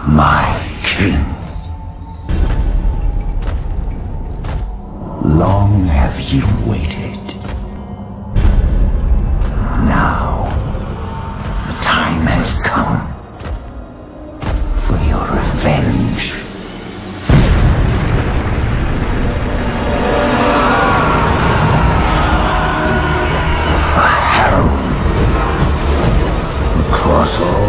My king. Long have you waited. Now, the time has come for your revenge. A heroine across all